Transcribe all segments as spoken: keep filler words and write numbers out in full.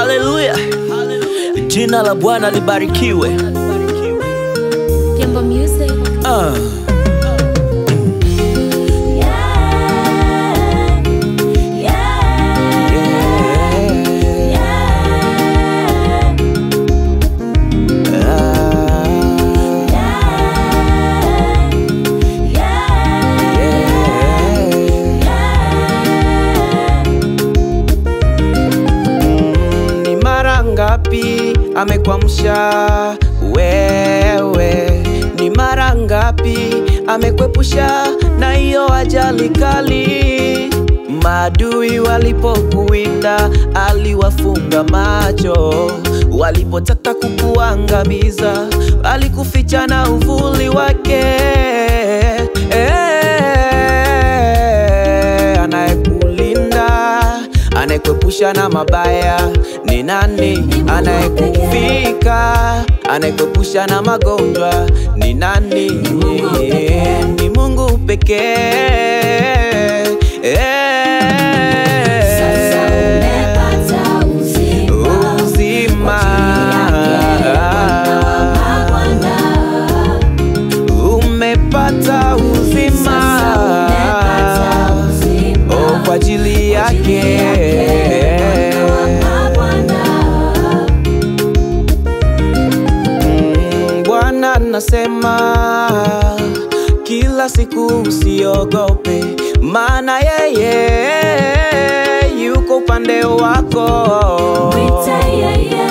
Haleluya, jina la Bwana libarikiwe. Kemba Music. uh. Ngapi amekwamsha wewe, ni mara ngapi amekwepusha na hiyo ajali kali. Maadui walipokuwinda aliwafunga macho, walipotaka kukuangamiza alikuficha na uvuli wake. Anayekwepusha na mabaya ni nani? Anayekufika, anayekwepusha na magonjwa ni nani? Ni Mungu pekee. Sasa umepata uzima, uzima. Umepata uzima, oh, kwa ajili yake. Bwana nasema kila siku usiogope, maana yeye yuko upande wako. Mwite yeye,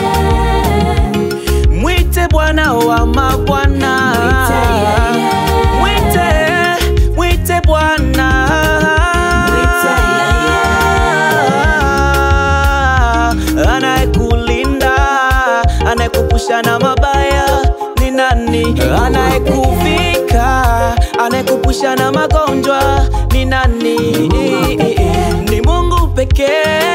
mwite Bwana wa mabwana. Mwite yeye, mwite, mwite Bwana. Mwite yeye, anayekulinda, anayekupusha na mabaya ni nani? Anayekuvika, anayekupusha na magonjwa ni nani? Ni Mungu pekee.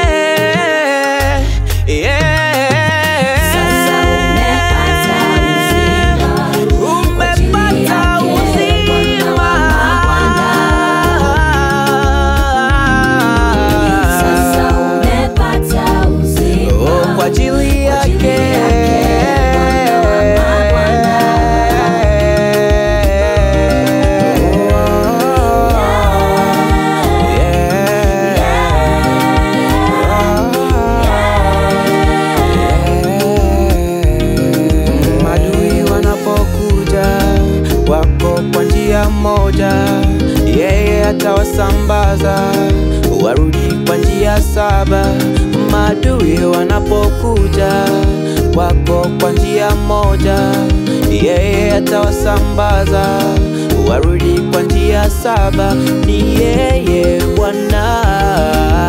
Yeah. Sasa umepata uzima, umepata uzima. Sasa umepata uzima, oh, kwa ajili yake. Kwa njia moja yeye atawasambaza, warudi kwa njia saba. Maadui wanapokuja kwako kwa njia moja, yeye atawasambaza, warudi kwa njia saba. Ni yeye Bwana.